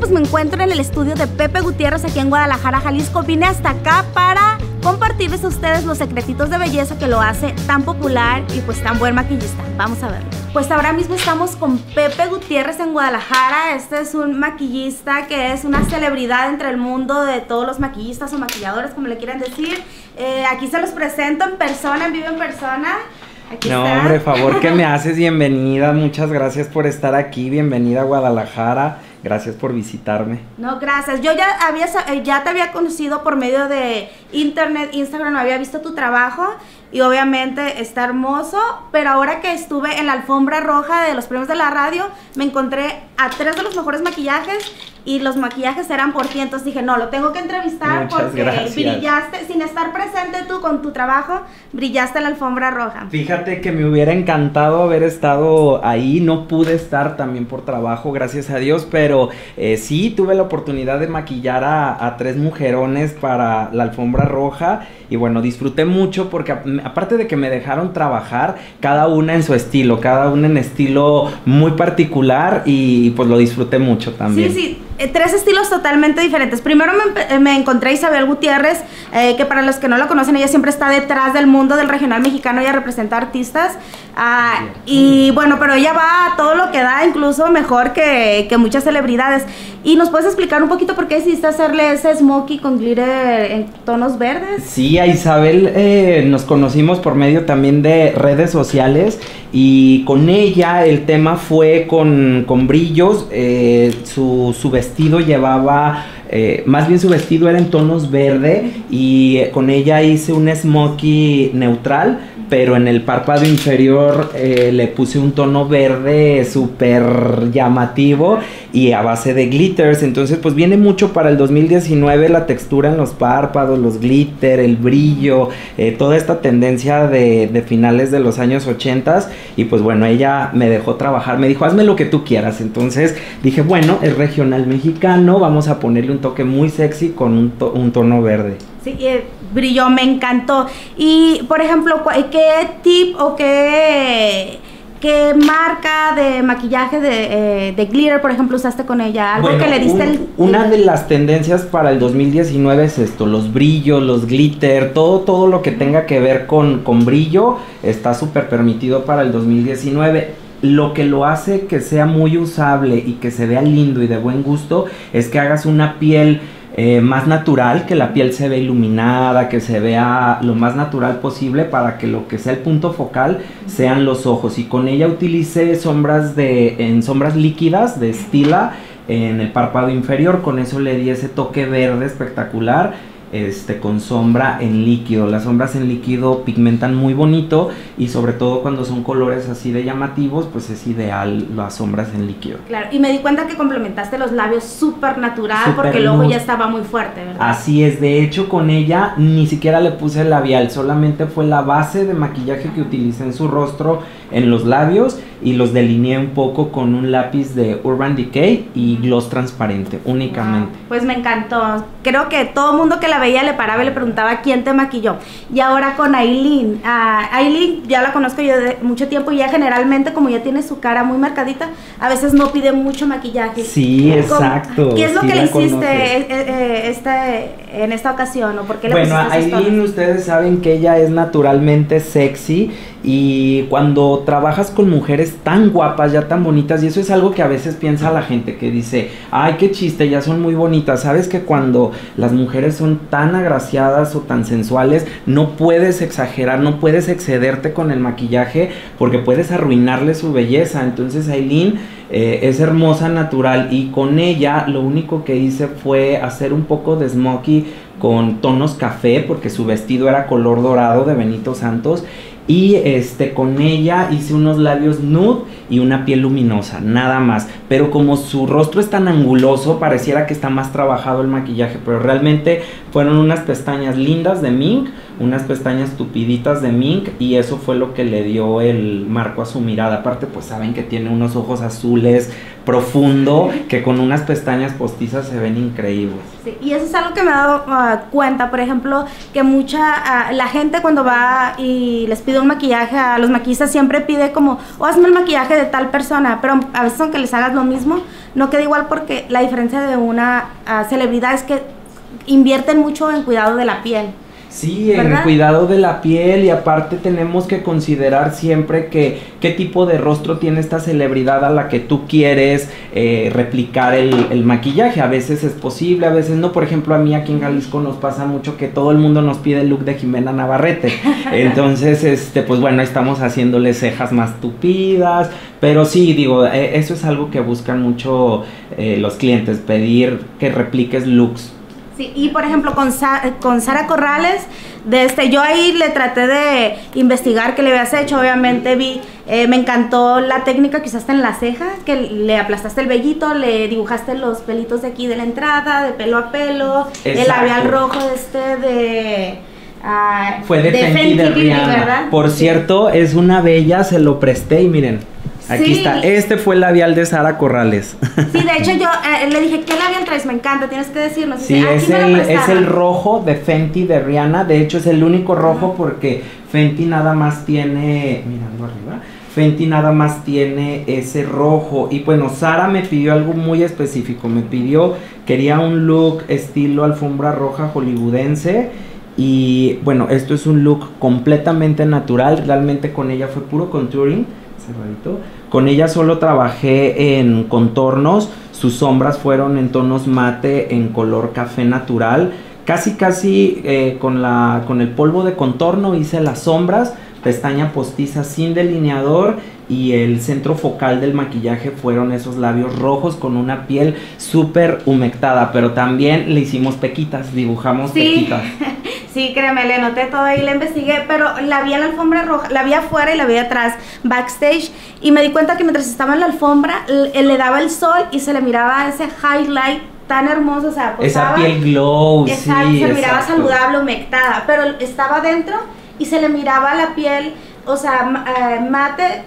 pues me encuentro en el estudio de Pepe Gutiérrez aquí en Guadalajara, Jalisco. Vine hasta acá para compartirles a ustedes los secretitos de belleza que lo hace tan popular y pues tan buen maquillista. Vamos a verlo. Pues ahora mismo estamos con Pepe Gutiérrez en Guadalajara. Este es un maquillista que es una celebridad entre el mundo de todos los maquillistas o maquilladores, como le quieran decir. Aquí se los presento en persona, en vivo en persona. Aquí no, está. hombre, favor que me haces, bienvenida, muchas gracias por estar aquí, bienvenida a Guadalajara, gracias por visitarme. No, gracias, yo ya te había conocido por medio de internet, Instagram, había visto tu trabajo y obviamente está hermoso, pero ahora que estuve en la alfombra roja de los premios de la radio, me encontré a 3 de los mejores maquillajes y los maquillajes eran por ti, entonces dije, no, lo tengo que entrevistar. Muchas porque gracias. Brillaste, sin estar presente tú con tu trabajo, brillaste en la alfombra roja. Fíjate que me hubiera encantado haber estado ahí, no pude estar también por trabajo, gracias a Dios, pero sí tuve la oportunidad de maquillar a 3 mujerones para la alfombra roja y bueno, disfruté mucho porque aparte de que me dejaron trabajar, cada una en su estilo, cada una en estilo muy particular y pues lo disfruté mucho también. Sí, 3 estilos totalmente diferentes. Primero me encontré a Isabel Gutiérrez, que para los que no la conocen, ella siempre está detrás del mundo del regional mexicano, ella representa artistas. Y bueno, pero ella va a todo lo que da, incluso mejor que muchas celebridades. ¿Y nos puedes explicar un poquito por qué decidiste hacerle ese smokey con glitter en tonos verdes? Sí, a Isabel nos conocimos por medio también de redes sociales y con ella el tema fue con brillos. Su vestido llevaba, más bien su vestido era en tonos verde y con ella hice un smokey neutral, pero en el párpado inferior le puse un tono verde súper llamativo y a base de glitters. Entonces pues viene mucho para el 2019 la textura en los párpados, los glitter, el brillo, toda esta tendencia de finales de los años 80 y pues bueno, ella me dejó trabajar, me dijo hazme lo que tú quieras. Entonces dije bueno, es regional mexicano, vamos a ponerle un toque muy sexy con un tono verde. Sí, brilló, me encantó. Y, por ejemplo, ¿qué tip o qué marca de maquillaje de glitter, por ejemplo, usaste con ella? Algo bueno, que le diste una de las tendencias para el 2019 es esto, los brillos, los glitter, todo lo que tenga que ver con brillo está súper permitido para el 2019. Lo que lo hace que sea muy usable y que se vea lindo y de buen gusto es que hagas una piel más natural, que la piel se vea iluminada, que se vea lo más natural posible para que lo que sea el punto focal sean los ojos. Y con ella utilicé sombras líquidas de Stila en el párpado inferior, con eso le di ese toque verde espectacular. Con sombra en líquido. Las sombras en líquido pigmentan muy bonito y sobre todo cuando son colores así de llamativos, pues es ideal las sombras en líquido. Claro, y me di cuenta que complementaste los labios súper natural porque el ojo ya estaba muy fuerte, ¿verdad? Así es, de hecho con ella ni siquiera le puse labial, solamente fue la base de maquillaje que utilicé en su rostro, en los labios, y los delineé un poco con un lápiz de Urban Decay y gloss transparente únicamente. Wow, pues me encantó, creo que todo el mundo que la veía le paraba y le preguntaba quién te maquilló. Y ahora con Aileen, Aileen ya la conozco yo de mucho tiempo y ya generalmente como ya tiene su cara muy marcadita, a veces no pide mucho maquillaje. Sí, exacto. ¿Qué es lo que le hiciste en esta ocasión? ¿O por qué le pusiste a Aileen tonos? Ustedes saben que ella es naturalmente sexy y cuando trabajas con mujeres tan guapas, ya tan bonitas, y eso es algo que a veces piensa la gente que dice, ay, qué chiste, ya son muy bonitas. Sabes que cuando las mujeres son tan agraciadas o tan sensuales, no puedes exagerar, no puedes excederte con el maquillaje porque puedes arruinarle su belleza. Entonces Aileen es hermosa, natural, y con ella lo único que hice fue hacer un poco de smokey con tonos café porque su vestido era color dorado de Benito Santos. Y con ella hice unos labios nude y una piel luminosa, nada más. Pero como su rostro es tan anguloso, pareciera que está más trabajado el maquillaje. Pero realmente fueron unas pestañas lindas de mink unas pestañas tupiditas de mink y eso fue lo que le dio el marco a su mirada. Aparte, pues saben que tiene unos ojos azules profundo que con unas pestañas postizas se ven increíbles. Sí, y eso es algo que me he dado cuenta, por ejemplo, que la gente cuando va y les pide un maquillaje a los maquillistas siempre pide como, hazme el maquillaje de tal persona, pero a veces aunque les hagas lo mismo, no queda igual porque la diferencia de una celebridad es que invierten mucho en cuidado de la piel. Sí, en ¿verdad? el cuidado de la piel y aparte tenemos que considerar siempre qué tipo de rostro tiene esta celebridad a la que tú quieres replicar el maquillaje. A veces es posible, a veces no. Por ejemplo, a mí aquí en Jalisco nos pasa mucho que todo el mundo nos pide el look de Jimena Navarrete. Entonces, pues bueno, estamos haciéndole cejas más tupidas. Pero sí, digo, eso es algo que buscan mucho los clientes, pedir que repliques looks. Sí, y por ejemplo con Sara Corrales, yo ahí le traté de investigar qué le habías hecho, obviamente me encantó la técnica que usaste en la ceja, que le aplastaste el vellito, le dibujaste los pelitos de aquí de la entrada, de pelo a pelo, Exacto. El labial rojo fue de Fenty de Rihanna, ¿verdad? Por cierto, es una bella, se lo presté y miren. Aquí sí. está, este fue el labial de Sara Corrales. Sí, de hecho yo le dije, ¿qué labial traes? Me encanta, tienes que decirnos. Sí, es el rojo de Fenty de Rihanna, de hecho es el único rojo porque Fenty nada más tiene, mirando arriba, Fenty nada más tiene ese rojo. Y bueno, Sara me pidió algo muy específico, quería un look estilo alfombra roja hollywoodense. Y bueno, esto es un look completamente natural, realmente con ella fue puro contouring. Con ella solo trabajé en contornos, sus sombras fueron en tonos mate en color café natural, casi con el polvo de contorno hice las sombras, pestaña postiza sin delineador y el centro focal del maquillaje fueron esos labios rojos con una piel súper humectada, pero también le hicimos pequitas, dibujamos pequitas. Sí, créeme, le noté todo ahí, le investigué, pero la vi en la alfombra roja, la vi afuera y la vi atrás, backstage, y me di cuenta que mientras estaba en la alfombra, le daba el sol y se le miraba ese highlight tan hermoso, o sea, esa piel glow, exacto, sí, se miraba exacto. Saludable, humectada, pero estaba dentro y se le miraba la piel, o sea, mate,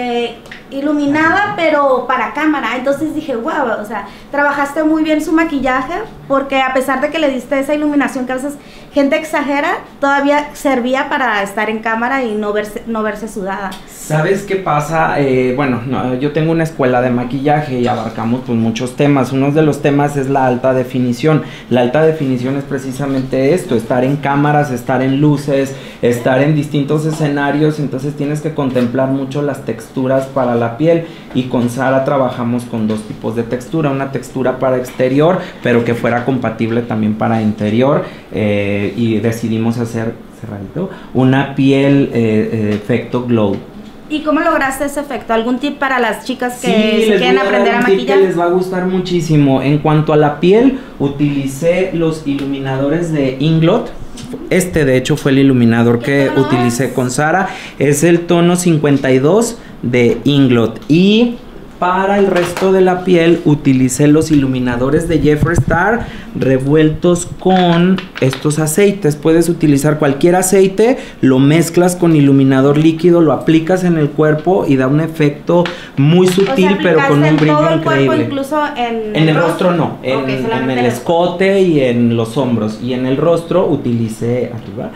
iluminada, pero para cámara. Entonces dije, wow, o sea, trabajaste muy bien su maquillaje, porque a pesar de que le diste esa iluminación que a veces gente exagera, todavía servía para estar en cámara y no verse sudada. ¿Sabes qué pasa? Bueno, yo tengo una escuela de maquillaje y abarcamos pues muchos temas. Uno de los temas es la alta definición. La alta definición es precisamente esto, estar en cámaras, estar en luces, estar en distintos escenarios. Entonces tienes que contemplar mucho las texturas para la piel, y con Sara trabajamos con dos tipos de textura, una textura para exterior pero que fuera compatible también para interior, y decidimos hacer una piel efecto glow. ¿Y cómo lograste ese efecto? ¿Algún tip para las chicas que sí, quieren aprender a maquillar? Que les va a gustar muchísimo. En cuanto a la piel, utilicé los iluminadores de Inglot. Este de hecho fue el iluminador que utilicé con Sara. Es el tono 52 de Inglot. Y para el resto de la piel utilicé los iluminadores de Jeffree Star revueltos con estos aceites. Puedes utilizar cualquier aceite, lo mezclas con iluminador líquido, lo aplicas en el cuerpo y da un efecto muy sutil, pero con un brillo todo el increíble. Cuerpo, incluso en el rostro no, en el escote y en los hombros. Y en el rostro utilicé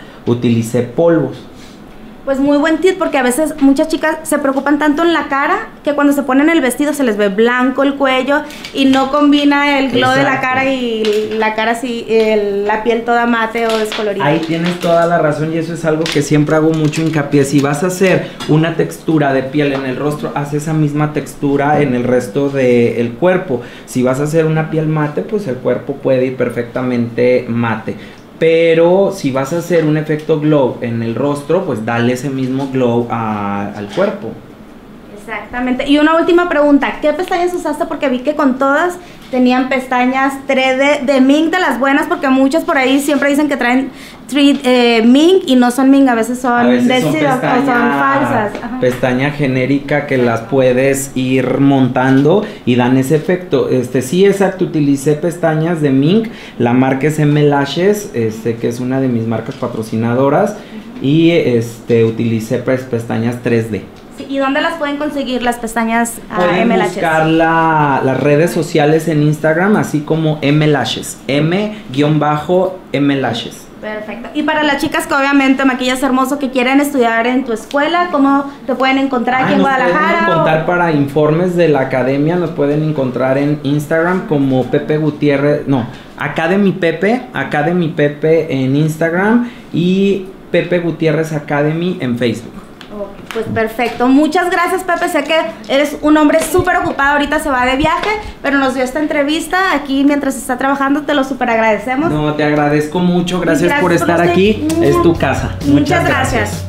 polvos. Pues muy buen tip, porque a veces muchas chicas se preocupan tanto en la cara que cuando se ponen el vestido se les ve blanco el cuello y no combina el glow de la cara y la cara así, la piel toda mate o descolorida. Ahí tienes toda la razón y eso es algo que siempre hago mucho hincapié. Si vas a hacer una textura de piel en el rostro, haz esa misma textura en el resto del cuerpo. Si vas a hacer una piel mate, pues el cuerpo puede ir perfectamente mate. Pero si vas a hacer un efecto glow en el rostro, pues dale ese mismo glow al cuerpo. Exactamente. Y una última pregunta, ¿qué pestañas usaste? Porque vi que con todas tenían pestañas 3D de mink de las buenas, porque muchas por ahí siempre dicen que traen mink y no son mink, a veces son falsas. Ajá. Pestaña genérica que las puedes ir montando y dan ese efecto. Sí, exacto, utilicé pestañas de mink, la marca es M-Lashes, que es una de mis marcas patrocinadoras, y utilicé pestañas 3D. Sí, ¿y dónde las pueden conseguir las pestañas pueden M-Lashes? Buscar las redes sociales en Instagram, así como M-Lashes, M-M-Lashes. Perfecto. Y para las chicas que obviamente maquillas hermoso, que quieren estudiar en tu escuela, ¿cómo te pueden encontrar aquí en Guadalajara? Nos pueden encontrar para informes de la academia, nos pueden encontrar en Instagram como Pepe Gutiérrez, Academy Pepe en Instagram y Pepe Gutiérrez Academy en Facebook. Pues perfecto, muchas gracias Pepe, sé que eres un hombre súper ocupado, ahorita se va de viaje, pero nos dio esta entrevista aquí mientras está trabajando, te lo súper agradecemos. No, te agradezco mucho, gracias por estar aquí, es tu casa. Muchas gracias.